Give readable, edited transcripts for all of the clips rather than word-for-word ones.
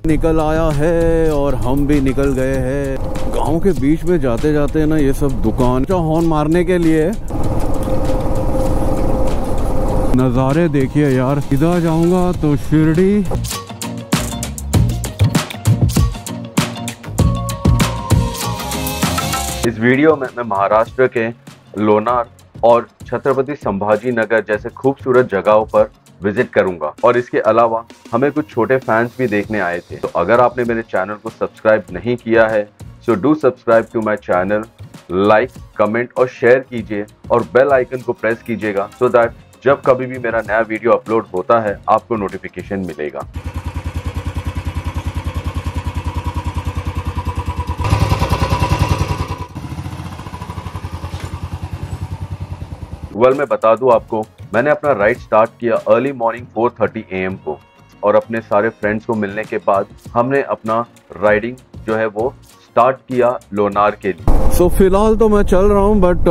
निकल आया है और हम भी निकल गए हैं। गांव के बीच में जाते जाते ना ये सब दुकान का हॉर्न मारने के लिए नज़ारे देखिए यार। सीधा जाऊंगा तो शिरडी, इस वीडियो में मैं महाराष्ट्र के लोनार और छत्रपति संभाजी नगर जैसे खूबसूरत जगहों पर विजिट करूंगा और इसके अलावा हमें कुछ छोटे फैंस भी देखने आए थे। तो अगर आपने मेरे चैनल को सब्सक्राइब नहीं किया है so do subscribe to my channel, like, comment और शेयर कीजिए और बेल आइकन को प्रेस कीजिएगा सो दैट जब कभी भी मेरा नया वीडियो अपलोड होता है आपको नोटिफिकेशन मिलेगा। मैं बता दूं आपको, मैंने अपना राइड स्टार्ट किया अर्ली मॉर्निंग 4:30 AM को और अपने सारे फ्रेंड्स को मिलने के बाद हमने अपना राइडिंग जो है वो स्टार्ट किया लोनार के लिए। फिलहाल तो मैं चल रहा हूँ बट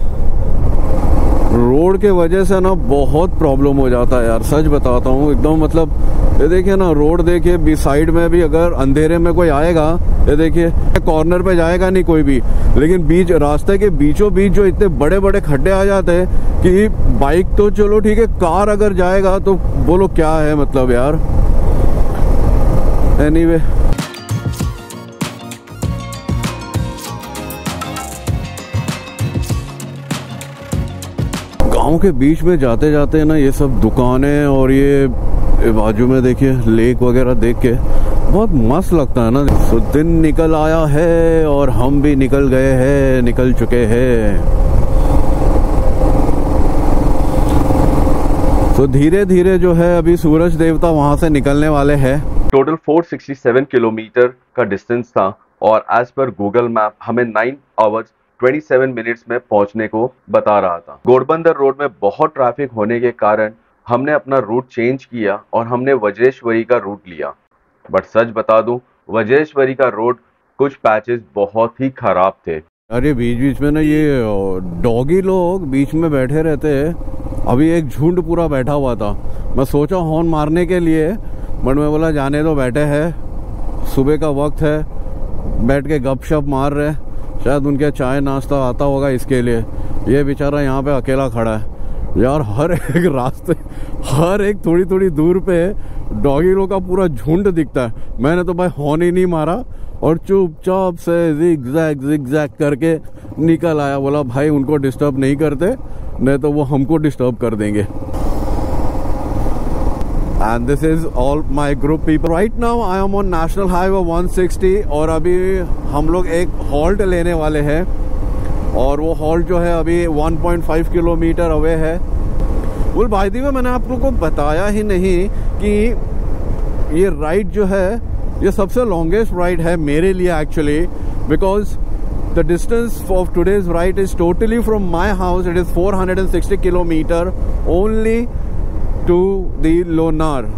रोड के वजह से ना बहुत प्रॉब्लम हो जाता है यार, सच बताता हूँ एकदम। मतलब ये देखिए ना, रोड देखिए, बी साइड में भी अगर अंधेरे में कोई आएगा, ये देखिए कॉर्नर पे जाएगा नहीं कोई भी, लेकिन बीच रास्ते के बीचों बीच जो इतने बड़े बड़े खड्डे आ जाते हैं कि बाइक तो चलो ठीक है, कार अगर जाएगा तो बोलो क्या है मतलब यार। एनीवे गांव के बीच में जाते जाते ना ये सब दुकानें और ये बाजू में देखिए लेक वगैरह देख के बहुत मस्त लगता है ना। तो दिन निकल आया है और हम भी निकल गए हैं, निकल चुके हैं। तो धीरे धीरे जो है अभी सूरज देवता वहां से निकलने वाले हैं। टोटल 467 किलोमीटर का डिस्टेंस था और एज पर गूगल मैप हमें 9 आवर्स 27 मिनट्स में पहुंचने को बता रहा था। घोड़बंदर रोड में बहुत ट्रैफिक होने के कारण हमने अपना रूट चेंज किया और हमने वज्रेश्वरी का रूट लिया। बट सच बता दूं, वज्रेश्वरी का रोड कुछ पैचेस बहुत ही खराब थे। अरे बीच बीच में ना ये डॉगी लोग बीच में बैठे रहते हैं। अभी एक झुंड पूरा बैठा हुआ था, मैं सोचा हॉर्न मारने के लिए, बट मैं बोला जाने दो, बैठे हैं, सुबह का वक्त है, बैठ के गपशप मार रहे, शायद उनके चाय नाश्ता आता होगा इसके लिए। ये बेचारा यहाँ पे अकेला खड़ा है यार। हर एक रास्ते, हर एक थोड़ी थोड़ी दूर पे डॉगी लोग का पूरा झुंड दिखता है। मैंने तो भाई हॉर्न ही नहीं मारा और चुपचाप से जिग-जैग करके निकल आया। बोला भाई उनको डिस्टर्ब नहीं करते, नहीं तो वो हमको डिस्टर्ब कर देंगे। And this is all my group people. Right now I am on national highway 160 और अभी हम लोग एक हॉल्ट लेने वाले हैं और वो हॉल्ट जो है अभी 1.5 किलोमीटर अवे है। बोल भाई दी मैंने आप लोगों को बताया ही नहीं कि ये राइड जो है ये सबसे लॉन्गेस्ट राइड है मेरे लिए actually, because the distance of today's ride is totally from my house, it is 460 kilometre only to the Lonar.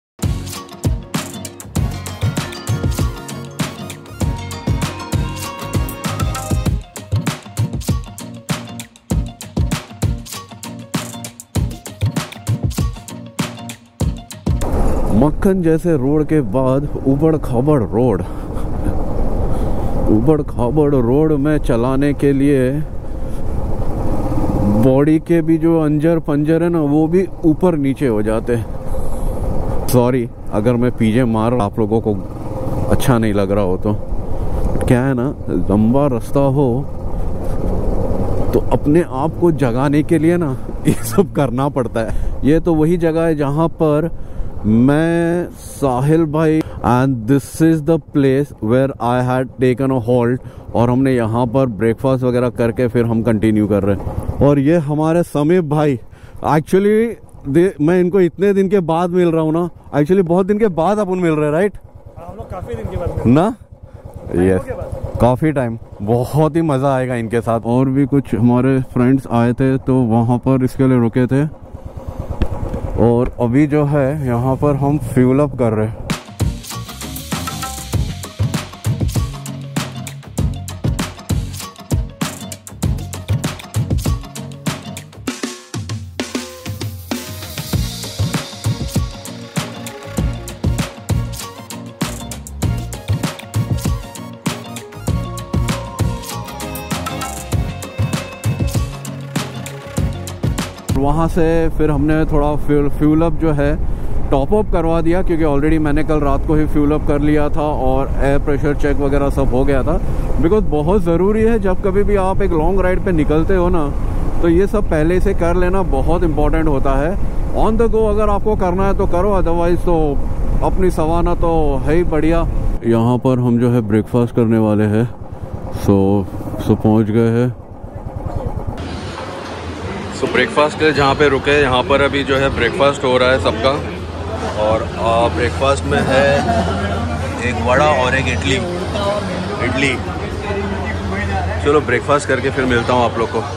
मक्खन जैसे रोड के बाद उबड़ खाबड़ रोड में चलाने के लिए बॉडी के भी जो अंजर पंजर है ना वो भी ऊपर नीचे हो जाते हैं। सॉरी अगर मैं पीछे मार आप लोगों को अच्छा नहीं लग रहा हो तो। क्या है ना, लंबा रास्ता हो तो अपने आप को जगाने के लिए ना ये सब करना पड़ता है। ये तो वही जगह है जहाँ पर मैं, साहिल भाई and this is the place where I had taken a halt और हमने यहाँ पर ब्रेकफास्ट वगैरह करके फिर हम कंटिन्यू कर रहे हैं। और ये हमारे समीप भाई, एक्चुअली मैं इनको इतने दिन के बाद मिल रहा हूँ ना, एक्चुअली बहुत दिन के बाद अपन मिल रहे हैं, राइट? हम लोग काफी दिन के बाद ना, यस काफी टाइम, बहुत ही मजा आएगा इनके साथ। और भी कुछ हमारे फ्रेंड्स आए थे तो वहाँ पर इसके लिए रुके थे और अभी जो है यहाँ पर हम फ्यूल अप कर रहे हैं। वहाँ से फिर हमने थोड़ा फ्यूल अप जो है टॉप अप करवा दिया, क्योंकि ऑलरेडी मैंने कल रात को ही फ्यूल अप कर लिया था और एयर प्रेशर चेक वगैरह सब हो गया था। बिकॉज बहुत ज़रूरी है जब कभी भी आप एक लॉन्ग राइड पे निकलते हो ना, तो ये सब पहले से कर लेना बहुत इंपॉर्टेंट होता है। ऑन द गो अगर आपको करना है तो करो, अदरवाइज़ तो अपनी सवाना तो है ही बढ़िया। यहाँ पर हम जो है ब्रेकफास्ट करने वाले हैं, सो पहुँच गए हैं। सो ब्रेकफास्ट के जहाँ पे रुके, यहाँ पर अभी जो है ब्रेकफास्ट हो रहा है सबका। और ब्रेकफास्ट में है एक वड़ा और एक इडली। चलो ब्रेकफास्ट करके फिर मिलता हूँ आप लोग को।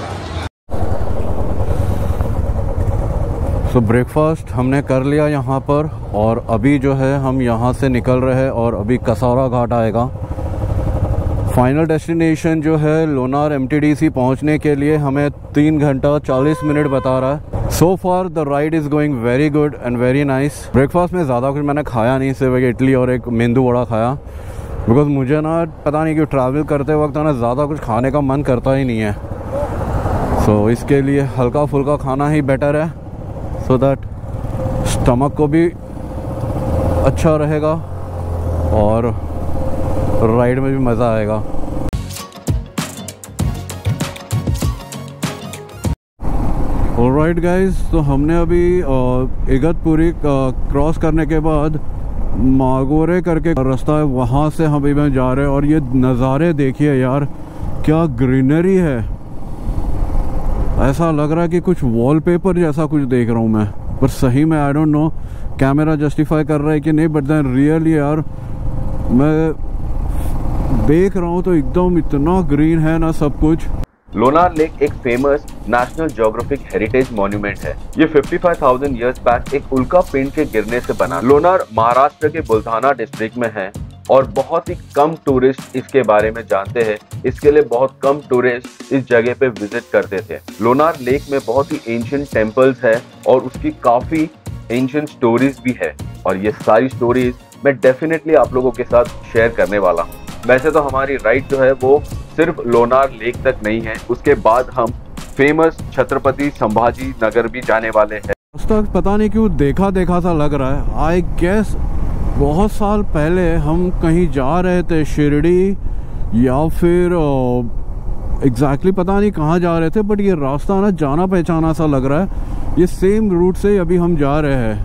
सो ब्रेकफास्ट हमने कर लिया यहाँ पर, और अभी जो है हम यहाँ से निकल रहे हैं और अभी कसौरा घाट आएगा। फाइनल डेस्टिनेशन जो है लोनार MTDC पहुँचने के लिए हमें 3 घंटा 40 मिनट बता रहा है। So far the ride is going very good and very nice. Breakfast में ज़्यादा कुछ मैंने खाया नहीं, सिर्फ एक इडली और एक मेंदू वड़ा खाया, बिकॉज मुझे ना पता नहीं क्यों ट्रैवल करते वक्त ना ज़्यादा कुछ खाने का मन करता ही नहीं है। सो इसके लिए हल्का फुल्का खाना ही बेटर है, सो दैट स्टमक को भी अच्छा रहेगा और राइड में भी मज़ा आएगा। ऑलराइट गाइस, तो हमने अभी इगतपुरी क्रॉस करने के बाद मागोरे करके रास्ता है, वहाँ से हम अभी जा रहे हैं। और ये नज़ारे देखिए यार, क्या ग्रीनरी है। ऐसा लग रहा है कि कुछ वॉलपेपर जैसा कुछ देख रहा हूँ मैं, पर सही में I don't know camera justify कर रहा है कि नहीं, बट देन रियली यार मैं देख रहा हूँ तो एकदम इतना ग्रीन है ना सब कुछ। लोनार लेक एक famous National Geographic heritage monument है। ये 55,000 इयर्स बैक एक उल्का पिंड के गिरने से बना। लोनार महाराष्ट्र के बुल्धाना डिस्ट्रिक्ट में है और बहुत ही कम टूरिस्ट इसके बारे में जानते हैं। इसके लिए बहुत कम टूरिस्ट इस जगह पे विजिट करते थे। लोनार लेक में बहुत ही एंशिएंट टेम्पल्स है और उसकी काफी एंशिएंट स्टोरीज भी है, और ये सारी स्टोरीज मैं डेफिनेटली आप लोगों के साथ शेयर करने वाला हूँ। वैसे तो हमारी राइड जो है वो सिर्फ लोनार लेक तक नहीं है, उसके बाद हम फेमस छत्रपति संभाजी नगर भी जाने वाले हैं। रास्ता पता नहीं क्यों देखा देखा सा लग रहा है। आई गेस बहुत साल पहले हम कहीं जा रहे थे, शिरडी या फिर एग्जैक्टली पता नहीं कहाँ जा रहे थे, बट ये रास्ता ना जाना पहचाना सा लग रहा है। ये सेम रूट से अभी हम जा रहे हैं।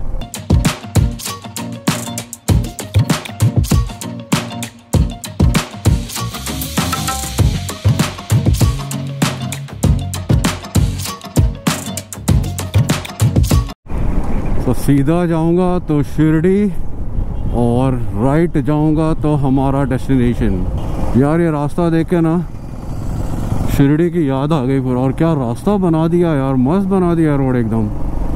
तो सीधा जाऊंगा तो शिरडी और राइट जाऊंगा तो हमारा डेस्टिनेशन। यार ये रास्ता देख के ना शिरडी की याद आ गई पूरा। और क्या रास्ता बना दिया यार, मस्त बना दिया रोड एकदम।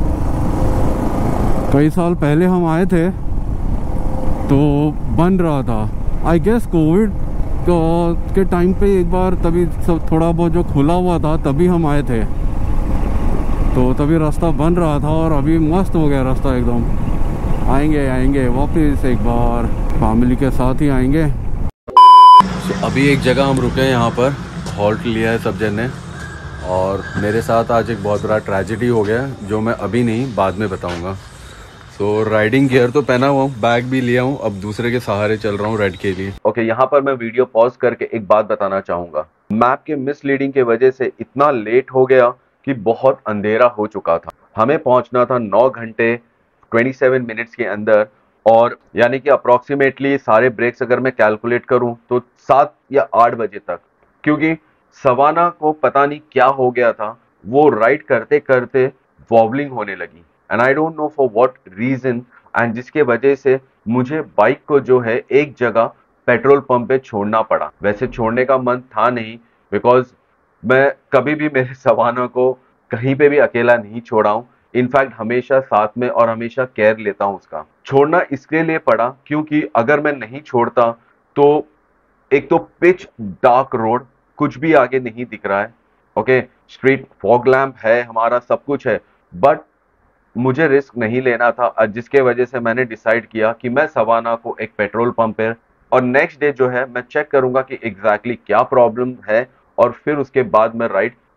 कई साल पहले हम आए थे तो बन रहा था, आई गेस कोविड के टाइम पे एक बार, तभी सब थोड़ा बहुत जो खुला हुआ था तभी हम आए थे, तो तभी रास्ता बन रहा था और अभी मस्त हो गया रास्ता एकदम। आएंगे वापस एक बार, फैमिली के साथ ही आएंगे। अभी एक जगह हम रुके हैं, यहाँ पर हॉल्ट लिया है सब जन ने, और मेरे साथ आज एक बहुत बड़ा ट्रेजेडी हो गया जो मैं अभी नहीं बाद में बताऊंगा। सो राइडिंग गियर तो पहना हुआ हूँ, बैग भी लिया हूँ, अब दूसरे के सहारे चल रहा हूँ राइड के लिए। ओके, यहाँ पर मैं वीडियो पॉज करके एक बात बताना चाहूंगा। मैप के मिसलीडिंग की वजह से इतना लेट हो गया कि बहुत अंधेरा हो चुका था। हमें पहुंचना था 9 घंटे 27 मिनट्स के अंदर, और यानी कि अप्रोक्सीमेटली सारे ब्रेक्स अगर मैं कैलकुलेट करूं तो 7 या 8 बजे तक, क्योंकि सवाना को पता नहीं क्या हो गया था, वो राइड करते करते वॉबलिंग होने लगी, and I don't know for what reason, and जिसके वजह से मुझे बाइक को जो है एक जगह पेट्रोल पंप पे छोड़ना पड़ा। वैसे छोड़ने का मन था नहीं, बिकॉज मैं कभी भी मेरे सवाना को कहीं पे भी अकेला नहीं छोड़ा हूँ। इनफैक्ट हमेशा साथ में और हमेशा केयर लेता हूँ उसका। छोड़ना इसके लिए पड़ा क्योंकि अगर मैं नहीं छोड़ता तो एक तो पिच डार्क रोड, कुछ भी आगे नहीं दिख रहा है, ओके, स्ट्रीट फॉग लैम्प है हमारा, सब कुछ है, बट मुझे रिस्क नहीं लेना था, जिसके वजह से मैंने डिसाइड किया कि मैं सवाना को एक पेट्रोल पंप पे, और नेक्स्ट डे जो है मैं चेक करूंगा कि एग्जैक्टली क्या प्रॉब्लम है, और फिर उसके बाद मैं राइड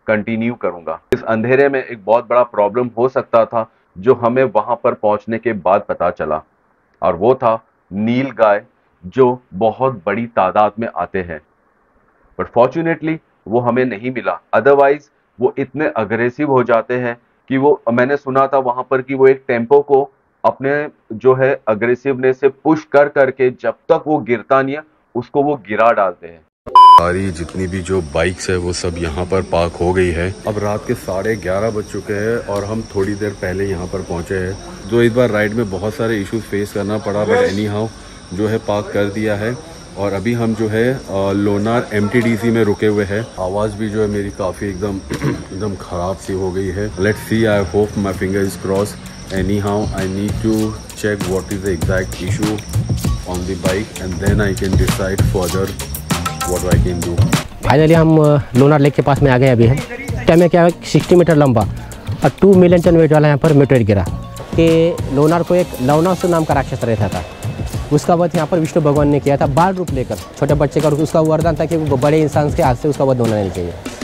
कंटिन्यू करूंगा। इस अंधेरे में एक बहुत बड़ा प्रॉब्लम हो सकता था जो हमें वहां पर पहुंचने के बाद पता चला, और वो था नील गाय जो बहुत बड़ी तादाद में आते हैं, बट फॉर्चुनेटली वो हमें नहीं मिला। अदरवाइज वो इतने अग्रेसिव हो जाते हैं कि वो, मैंने सुना था वहां पर कि वो एक टेम्पो को अपने जो है अग्रेसिवनेस से पुश कर करके जब तक वो गिरता नहीं है उसको वो गिरा डालते हैं। सारी जितनी भी जो बाइक्स है वो सब यहाँ पर पार्क हो गई है। अब रात के 11:30 बज चुके हैं और हम थोड़ी देर पहले यहाँ पर पहुँचे हैं। जो इस बार राइड में बहुत सारे इश्यूज फेस करना पड़ा, बट एनी हाउ जो है पार्क कर दिया है। और अभी हम जो है लोनार MTDC में रुके हुए हैं। आवाज़ भी जो है मेरी काफ़ी एकदम ख़राब सी हो गई है। Let's see, I hope my finger is cross. Anyhow I need to check what is the exact issue on the bike and then I can decide further what I can do. Finally हम Lonar lake के पास में आ गए अभी हैं। Time में क्या है, 60 metre लंबा और 2 मिलियन टन वेट वाला यहाँ पर मेटेरियल गिरा कि लोनार को एक लवणासुर नाम का राक्षस रहता था। उसका वध यहाँ पर विष्णु भगवान ने किया था बाल रूप लेकर छोटे बच्चे का। उसका वरदान था कि वो बड़े इंसान के हाथ से उसका वध होना नहीं चाहिए।